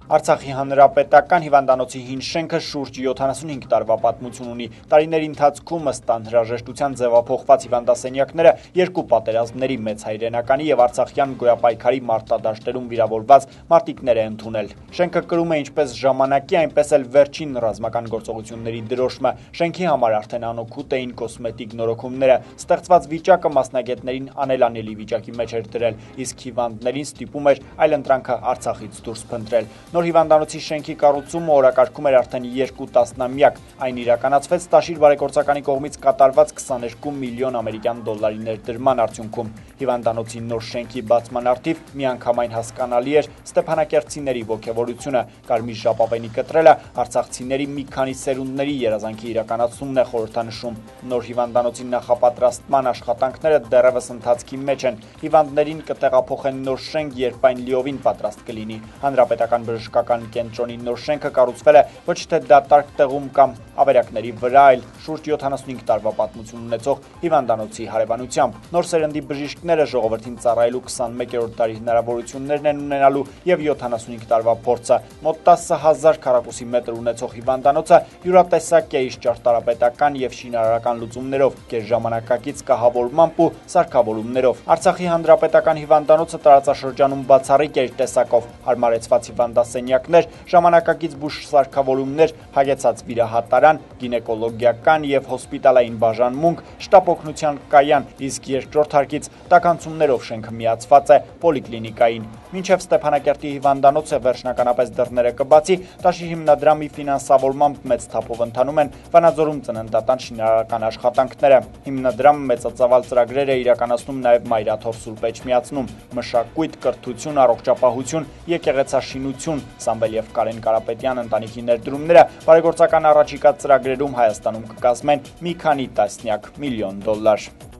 Արցախի հանրապետական հիվանդանոցի հին շենքը շուրջ 75 տարվա պատմություն ունի։ Տարիների ընթացքում ըստ անհրաժեշտության ձևափոխված հիվանդասենյակները երկու պատերազմների մեծ հայրենականի եւ արցախյան գոյապայքարի մարտադաշտերում վիրավորված մարտիկներ է ընդունել։ Շենքը կրում է ինչպես ժամանակի, այնպես էլ վերջին ռազմական գործողությունների դրոշմը։ Շենքի համար արդեն անօգուտ էին կոսմետիկ նորոգումները։ Ստեղծված վիճակը մասնագետներին անելանելի վիճակի մեջ էր դրել, իսկ հիվանդներին ստիպում էր այլընտրանքը Արցախից դուրս փնտրել։ Նոր հիվանդանոցի շենքի կառուցումը օրակարգում էր արդեն 2 տասնամյակ։ Այն իրականացվեց Տաշիր բարեգործականի կողմից կատարված 22 միլիոն ամերիկյան դոլարի ներդրման արդյունքում։ Հիվանդանոցի նոր շենքի բացման առթիվ միանգամայն հասկանալի էր ստեփանակերտցիների ոգևորությունը։ Կարմիր ժապավենի կտրելը արցախցիների մի քանի սերունդների երազանքի իրականացումն է խորհրդանշում։ Նոր հիվանդանոցի նախապատրաստման աշխատանքները դեռևս ընթացքի մեջ են։ Հիվանդներին կտեղափոխեն նոր շենք, երբ այն լիովին պատրաստ կլինի։ Հանրապետական բժշկական կենտրոնի նոր շենքը կառուցվել է ոչ թե դատարկ տեղում կամ ավերակների վրա, այլ շուրջ 75 տարվա պատմություն ունեցող հիվանդանոցի հարևանությամբ։ Նոր սերնդի բժիշկները ժողովրդին ծառայելու 21-րդ դարի հնարավորություններն են ունենալու եւ 75 տարվա փորձը։ Մոտ 10,000 քառակուսի մետր ունեցող հիվանդանոցը յուրատեսակ է իր ճարտարապետական եւ շինարարական լուծումներով, գերժամանակակից կահավորմամբ ու սարքավորումներով։ Արցախի հանրապետական հիվանդանոցը տարածաշրջանում բացառիկ է իր տեսակով, հարմարեցված հիվանդասենյակներ, ժամանակակից բուժ սարքավորումներ, հագեցած վիրահատարան, գինեկոլոգիական եւ հոսպիտալային բաժանմունք, շտապօգնության կայան, իսկ երկրորդ հարկից տաքանցումներով շենքը միացված է պոլիկլինիկային։ Մինչև Ստեփանակերտի հիվանդանոցը վերջնականապես դռները կբացի, Տաշիր հիմնադրամի ֆինանսավորմամբ մեծ թափով ընթանում են Վանաձորում ծննդատան շինարարական աշխատանքները։ Հիմնադրամը մեծածավալ ծրագրեր է իրականացնում նաև Մայրաթոր Սուրբ Էջմիածնում, մշակույթ, կրթություն, առողջապահություն, եկեղեցաշինություն, Սամվել եւ Կարեն Կարապետյան ընտանիքի ներդրումները բարեգործական առաջիկա ծրագրերում Հայաստանում կկազմեն մի քանի տասնյակ միլիոն դոլար։